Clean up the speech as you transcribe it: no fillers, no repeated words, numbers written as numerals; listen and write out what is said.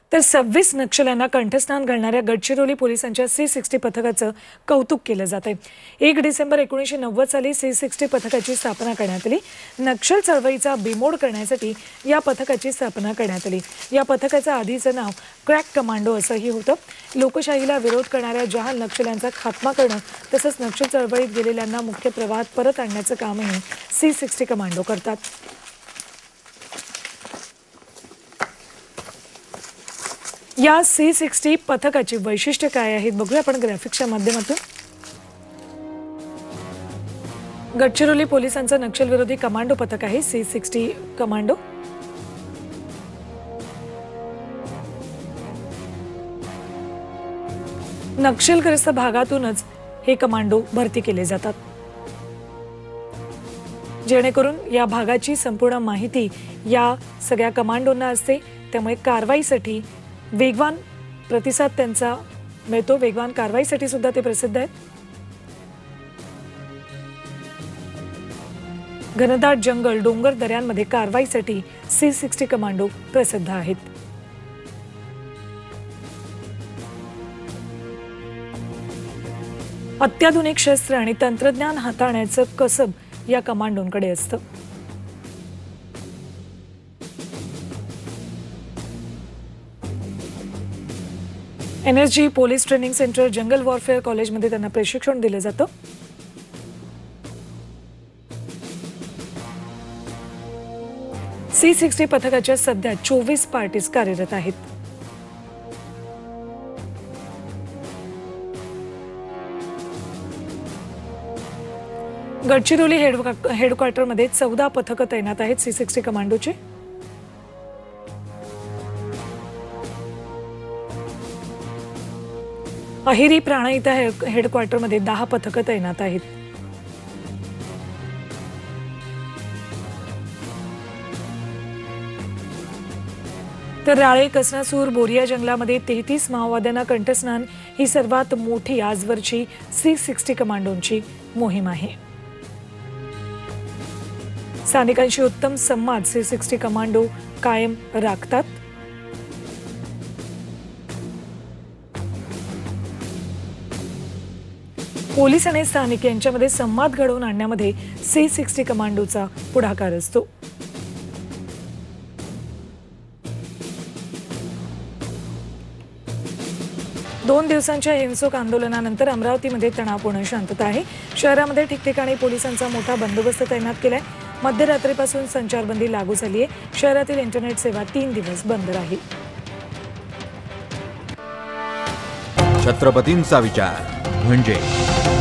तर 26 नक्षल्यांना कंठस्नान घालणाऱ्या गडचिरोली पोलिसांच्या C-60 पथकाचं कौतुक केलं जात आहे। 1 डिसेंबर 1990 साली C-60 पथकाची स्थापना करण्यात आली। नक्षल चळवळीचा बिमोड करण्यासाठी या पथकाची स्थापना करण्यात आली। या पथकाचं आधीचं नाव क्रॅक कमांडो असंही होतं। लोकशाहीला विरोध करणाऱ्या जहाल नक्षल्यांचा खात्मा करणं तसंच नक्षल चळवळीत गेलेल्यांना मुख्य प्रवाहात परत आणण्याचं कामही C-60 कमांडो करतात। या C-60 पथकाची वैशिष्ट्य काय आहेत बघूया आपण ग्राफिक्सच्या माध्यमातून। गडचिरोली पोलिसांचं नक्षल विरोधी कमांडो पथक आहे C-60 कमांडो। नक्षलग्रस्त भागातूनच हे कमांडो भरती केले जातात, जेणेकरून या भागाची संपूर्ण माहिती या सगळ्या कमांडोंना असते। त्यामुळे कारवाईसाठी वेगवान प्रतिसाद त्यांचा मिळतो। वेगवान कारवाईसाठी सुद्धा ते प्रसिद्ध आहेत। घनदाट जंगल, डोंगर, दऱ्यांमध्ये कारवाईसाठी C-60 कमांडो प्रसिद्ध आहेत। अत्याधुनिक शस्त्र आणि तंत्रज्ञान हाताळण्याचं कसब या कमांडोंकडे असतं। NSG police training centre, jungle warfare कॉलेजमध्ये त्यांना प्रशिक्षण दिलं जातं। C-60 पथकाच्या सध्या 24 पार्टीज कार्यरत आहेत। गडचिरोली हेडक्वार्टरमध्ये 14 पथकं तैनात आहेत C-60 कमांडोचे। अहिरी प्राणा इथं हेडक्वार्टरमध्ये 10 पथकं तैनात आहेत। तर राळे, कसनासूर, बोरिया जंगलामध्ये 33 माओवाद्यांना कंठस्नान ही सर्वात मोठी आजवरची C-60 कमांडोंची मोहीम आहे। स्थानिकांशी उत्तम संवाद C-60 कमांडो कायम राखतात। पोलीस आणि स्थानिक यांच्यामध्ये संवाद घडवून आणण्यामध्ये C-60 कमांडोचा पुढाकार असतो। दोन दिवसांच्या हिंसक आंदोलनानंतर अमरावतीमध्ये तणावपूर्ण शांतता आहे। शहरामध्ये ठिकठिकाणी पोलिसांचा मोठा बंदोबस्त तैनात केलाय। मध्यरात्रीपासून संचारबंदी लागू झाली आहे। शहरातील इंटरनेट सेवा 3 दिवस बंद राहील। छत्रपतींचा विचार म्हणजे